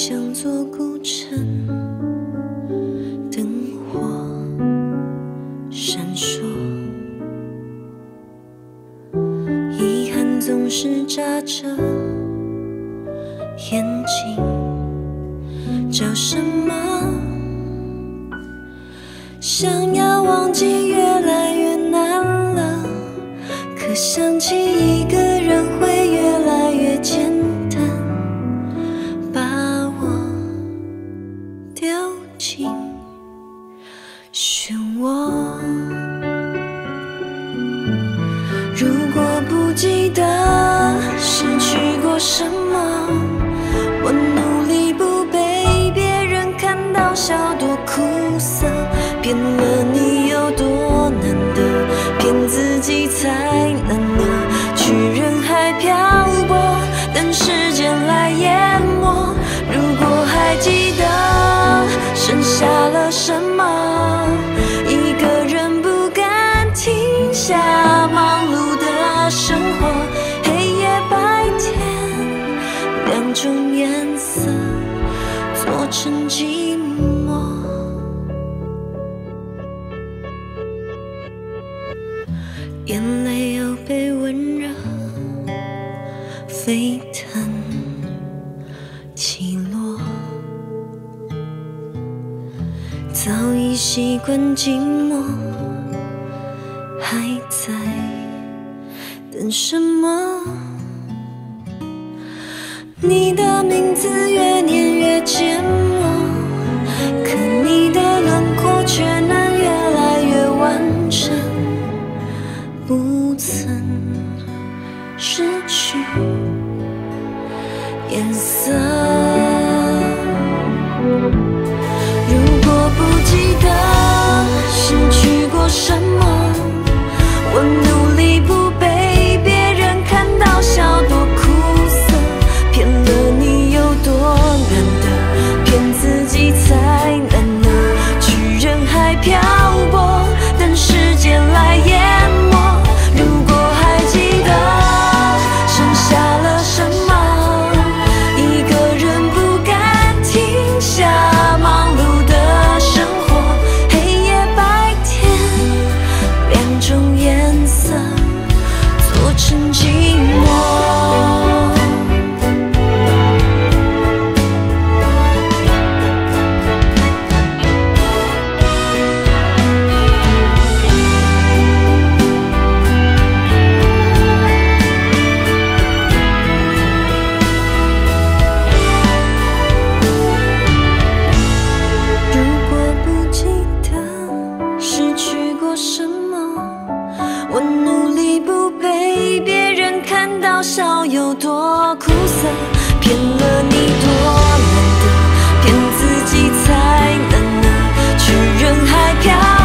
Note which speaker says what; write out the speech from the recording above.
Speaker 1: 像座古城，灯火闪烁，遗憾总是扎着眼睛，找什么？想要忘记越来越难了，可想起一个人会越来越简单，把我丢进漩涡。如果不记得失去过什么，我努力不被别人看到笑多苦涩，骗了你有多难得，骗自己才难呢。去人海漂泊，等时间来淹没。如果还记得剩下了什么，一个人不敢停下忙碌的生活，黑夜白天两种颜色做成寂寞。眼泪又被温热沸腾起落，早已习惯寂寞，还在等什么？你的名字越念越缄默，可你的轮廓却能越来越完整，不曾失去颜色。如果不记得失去过什么，我努力不被别人看到笑多苦涩，骗了你有多难得，骗自己才难呢。去人海漂泊，等时间来淹没。如果还记得剩下了什么，一个人不敢停下忙碌的生活，黑夜白天两种颜色做成寂寞。我努力不被别人看到笑有多苦涩，骗了你多难得，骗自己才难呢。去人海漂